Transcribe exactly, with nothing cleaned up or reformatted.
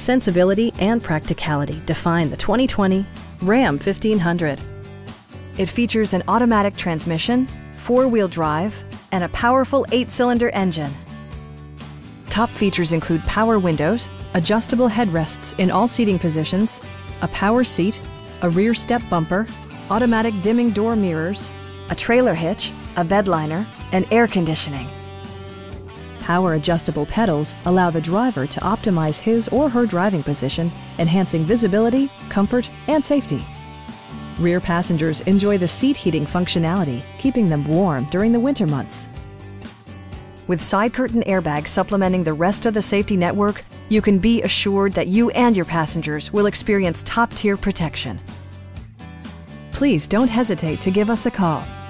Sensibility and practicality define the twenty twenty Ram fifteen hundred. It features an automatic transmission, four-wheel drive, and a powerful eight-cylinder engine. Top features include power windows, adjustable headrests in all seating positions, a power seat, a rear step bumper, automatic dimming door mirrors, a trailer hitch, a bed liner, and air conditioning. Power adjustable pedals allow the driver to optimize his or her driving position, enhancing visibility, comfort, and safety. Rear passengers enjoy the seat heating functionality, keeping them warm during the winter months. With side curtain airbags supplementing the rest of the safety network, you can be assured that you and your passengers will experience top-tier protection. Please don't hesitate to give us a call.